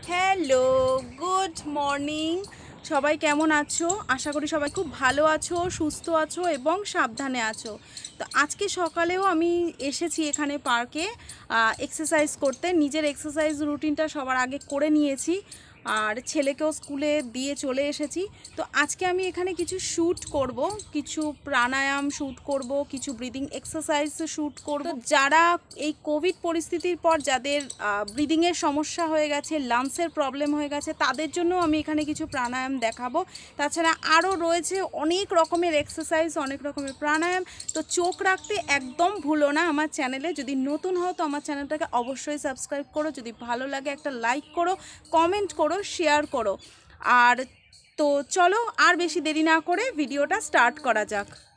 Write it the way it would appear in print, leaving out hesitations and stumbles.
Hello, good morning. সবাই কেমন আছো? আশা করি সবাই খুব ভালো আছো, সুস্থ আছো এবং সাবধানে আছো। তো আজকে সকালেও আমি এসেছি এখানে পার্কে এক্সারসাইজ করতে। নিজের এক্সারসাইজ রুটিনটা সবার আগে করে নিয়েছি আর ছেলেকেও স্কুলে দিয়ে চলে এসেছি। তো আজকে আমি এখানে কিছু শ্যুট করব, কিছু প্রাণায়াম শ্যুট করব, কিছু ব্রিদিং এক্সারসাইজ শ্যুট করব। যারা এই কোভিড পরিস্থিতির পর যাদের ব্রিদিংয়ের সমস্যা হয়ে গেছে, লাংসের প্রবলেম হয়ে গেছে, তাদের জন্য আমি এখানে কিছু প্রাণায়াম দেখাবো। তাছাড়া আরও রয়েছে অনেক রকমের এক্সারসাইজ, অনেক রকমের প্রাণায়াম। তো চোখ রাখতে একদম ভুলো না আমার চ্যানেলে। যদি নতুন হও তো আমার চ্যানেলটাকে অবশ্যই সাবস্ক্রাইব করো। যদি ভালো লাগে একটা লাইক করো, কমেন্ট করো, শেয়ার করো। আর তো চলো আর বেশি দেরি না করে ভিডিওটা স্টার্ট করা যাক।